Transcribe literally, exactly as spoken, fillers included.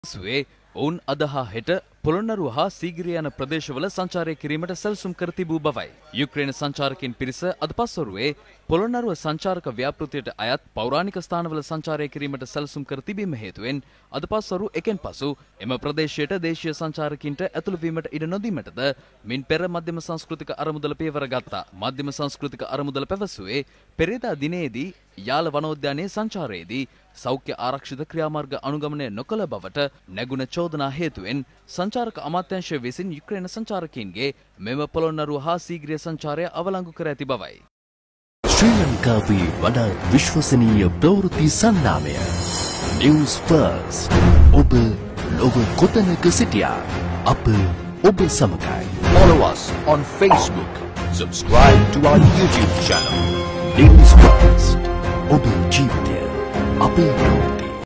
සුවේ ඔවුන් අද හා හෙට පොළොන්නරුව හා සීගිරිය යන ප්‍රදේශවල සංචාරය කිරීමට සැලසුම් කර තිබූ බවයි. යුක්‍රේන සංචාරකින් පිරිස අද පස්වරුවේ පොළොන්නරුව සංචාරක ව්‍යාපෘතියට අයත් පෞරාණික ස්ථානවල සංචාරය කිරීමට සැලසුම් කර තිබීම හේතුවෙන් අද පස්වරු එකෙන් පසු එම ප්‍රදේශයට දේශීය සංචාරකින්ට ඇතුළු වීමට ඉඩ නොදීමටද මින් පෙර මධ්‍යම සංස්කෘතික අරමුදල පියවර ගත්තා. මධ්‍යම සංස්කෘතික අරමුදල පැවසුවේ පෙරේදා දිනයේදී යාල වනෝද්‍යානයේ සංචාරයේදී සෞඛ්‍ය ආරක්ෂිත ක්‍රියාමාර්ග අනුගමනය නොකළ බවට නැගුණ චෝදනා හේතුවෙන් සංචාරක අමාත්‍යාංශය විසින් යුක්‍රේන සංචාරකයින්ගේ මෙම පොළොන්නරුව හා සීගිරිය සංචාරය අවලංගු කර ඇති බවයි. ශ්‍රී ලංකාවේ වඩාත් විශ්වසනීය ප්‍රවෘත්ති සංනාමය News First. ඔබ ලොව කොතැනක සිටියාත් අප ඔබ සමගයි. Follow us on Facebook. Subscribe to our YouTube channel. News First. ඔබ ජීවිතය අපේ